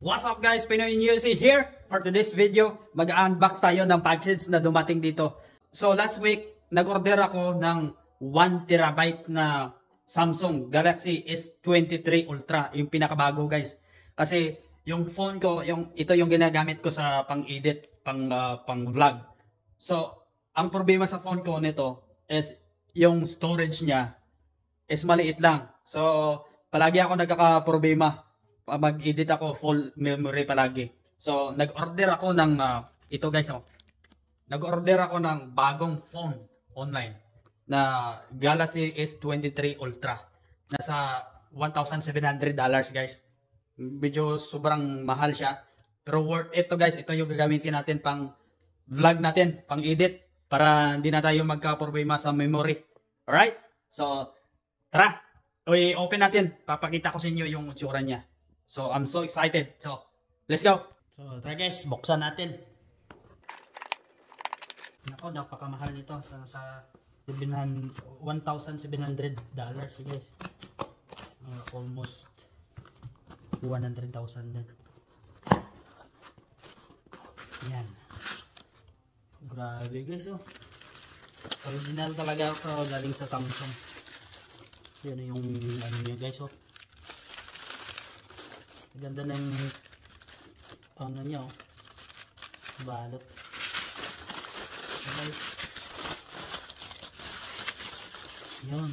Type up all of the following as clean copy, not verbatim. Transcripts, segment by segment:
What's up guys, Pinoy Newsy here. For today's video, mag-unbox tayo ng package na dumating dito. So last week, nag-order ako ng 1TB na Samsung Galaxy S23 Ultra, yung pinakabago guys. Kasi yung phone ko, ito yung ginagamit ko sa pang-edit, pang-vlog. So, ang problema sa phone ko nito is yung storage niya is maliit lang. So, palagi ako nagkaka-problema. Mag-edit ako full memory palagi. So, nag-order ako ng ito guys, oh. Nag-order ako ng bagong phone online na Galaxy S23 Ultra. Nasa $1,700 guys. Medyo sobrang mahal siya. Pero worth it to guys. Ito yung gagamitin natin pang vlog natin, pang edit para hindi na tayo magka-problema sa memory. Alright? So, tara. I-open natin. Papakita ko sa inyo yung itsura niya. So, I'm so excited. So, let's go. So, tara guys, buksan natin. Nako, napakamahal nito. Sa $1,700 guys. Almost 100,000 din. Yan. Grabe guys, oh. Original talaga ako, galing sa Samsung. Yan yung ano niya guys, oh. Ganda ng ano niya, oh. Balot. Guys. Yan.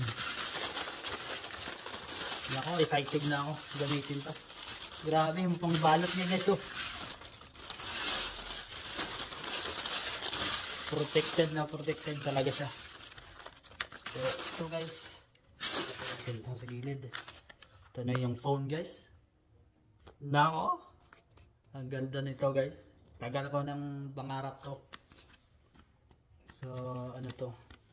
Ako, excited na ako gamitin to. Grabe yung pang balot niya guys, oh. Protected talaga siya. So, ito guys. Ito sa gilid. Ito na yung phone guys. Nako. Ang ganda nito guys. Tagal ko ng pangarap to. So, ano to?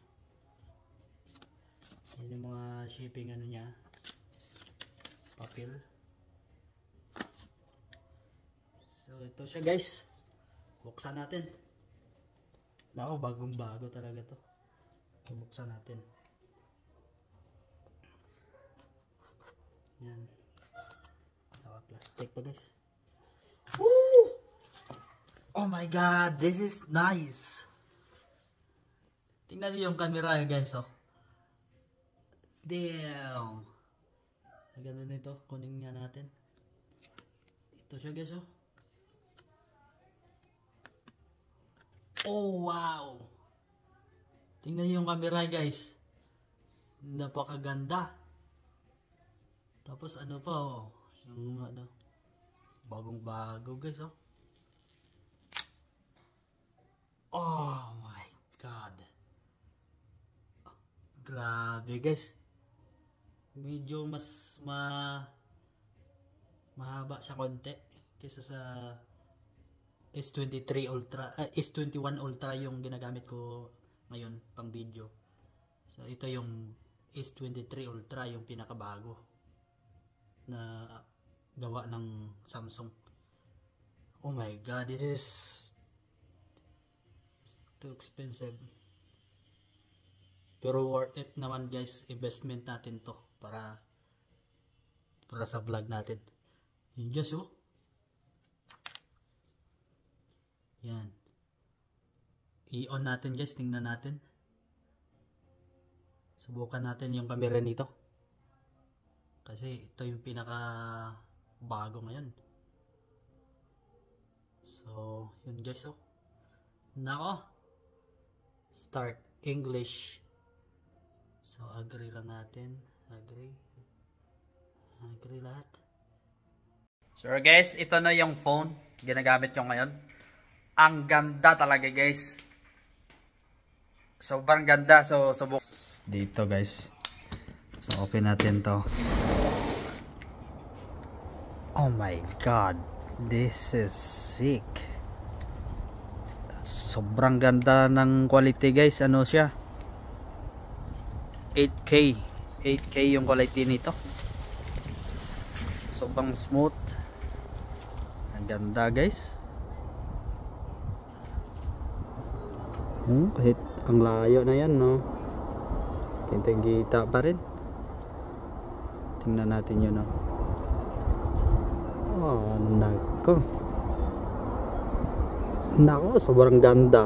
Yan yung mga shipping ano niya. Papel. So, ito siya guys. Buksan natin. Nako, bagong bago talaga to. Buksan natin. Yan. Naka-plastic pa guys. Woo! Oh my god, this is nice. Tingnan niyo yung camera guys, oh. Damn. Ang ganda nito, kunin nga natin. Ito siya guys, oh. Oh wow. Tingnan niyo yung camera guys. Napakaganda. Tapos ano pa, oh. Yung ano, bagong bago guys, oh. Oh my god. Grabe guys. Medyo mas mahaba siya konti kaysa sa S23 Ultra, S21 Ultra yung ginagamit ko ngayon pang video. So ito yung S23 Ultra, yung pinakabago na gawa ng Samsung. Oh my god, this is too expensive. Pero worth it naman guys, investment natin to para sa vlog natin. Yun guys, oh. Yan. I-on natin guys, tingnan natin. Subukan natin yung camera nito. Kasi ito yung pinaka bago ngayon. So, yun guys, oh. Nako. Start English. So, agree lang natin. Agree lahat. So guys, ito na yung phone. Ginagamit ko ngayon. Ang ganda talaga guys. Sobrang ganda. So, subok. Dito guys. So, open natin to. Oh my god. This is sick. Sobrang ganda ng quality guys. Ano siya? 8K yung quality nito. Sobrang smooth. Ang ganda guys. Kahit ang layo na yan, no? Kita pa rin. Tingnan natin yun, no? Oh, nako. Nako, sobrang ganda.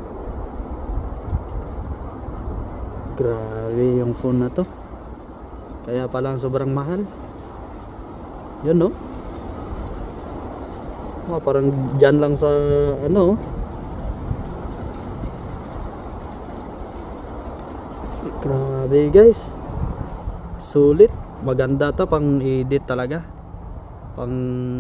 Grabe yung phone na to. Kaya palang sobrang mahal. Yun, no? Oh, parang dyan lang sa ano. Grabe guys. Sulit. Maganda to, pang edit talaga. Pang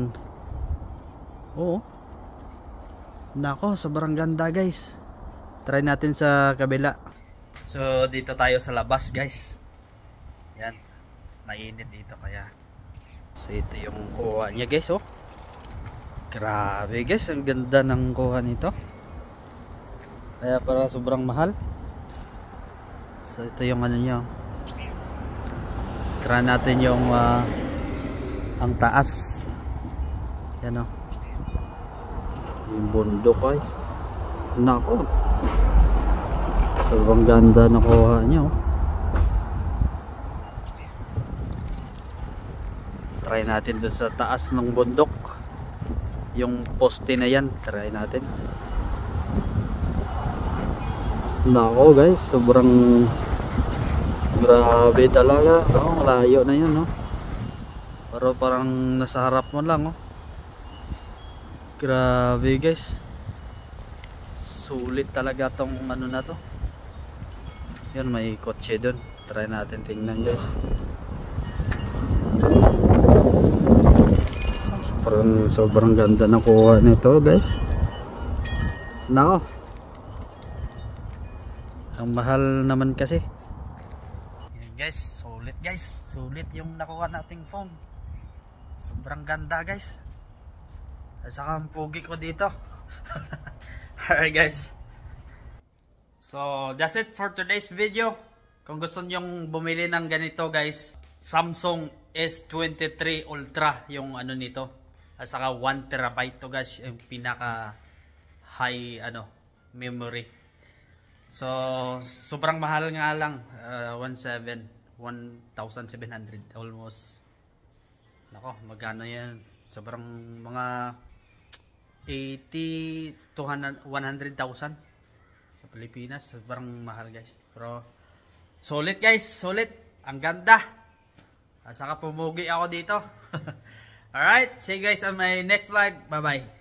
oo. Nako, sobrang ganda guys. Try natin sa kabila. So dito tayo sa labas guys. Yan. Mainit dito kaya. So ito yung kuha niya guys, oh. Grabe guys, ang ganda ng kuha nito. Kaya para sobrang mahal. So ito yung ano niya. Try natin yung ang taas. Yan, oh. Yung bundok guys. Nako. Sobrang ganda na kuha niya, oh. Try natin dun sa taas ng bundok. Yung poste na yan, try natin. Nako guys, sobrang grabe talaga. Oh, layo na yun, no? Pero parang nasa harap mo lang, oh. Grabe guys. Sulit talaga tong ano na to. Yan, may kotse dun. Try natin tingnan guys. Parang sobrang ganda na kuha nito guys. Nako. Ang mahal naman kasi. Yan guys, sulit guys. Sulit yung nakuha nating phone. Sobrang ganda guys. At saka ang pugi ko dito. Alright guys. So that's it for today's video. Kung gusto nyong bumili ng ganito guys, Samsung S23 Ultra yung ano nito. At saka 1 terabyte to guys, yung pinaka high ano memory. So sobrang mahal nga lang, 1,700 almost. Nako, magkano yan? Sobrang mga 80 to 100,000 sa Pilipinas. Sobrang mahal guys. Pero solid guys, solid. Ang ganda. At saka pumugi ako dito. Alright, see you guys on my next vlog. Bye bye.